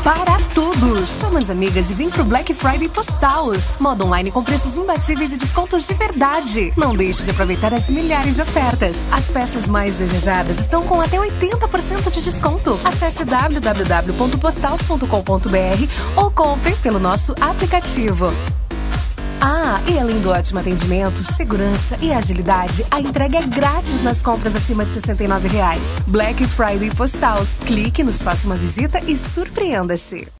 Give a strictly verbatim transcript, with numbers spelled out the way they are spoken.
para tudo. Chama as amigas e vem pro Black Friday Postaus. Moda online com preços imbatíveis e descontos de verdade. Não deixe de aproveitar as milhares de ofertas. As peças mais desejadas estão com até oitenta por cento de desconto. Acesse w w w ponto postaus ponto com ponto b r ou compre pelo nosso aplicativo. Ah, e além do ótimo atendimento, segurança e agilidade, a entrega é grátis nas compras acima de sessenta e nove reais. Black Friday Postaus. Clique, nos faça uma visita e surpreenda-se.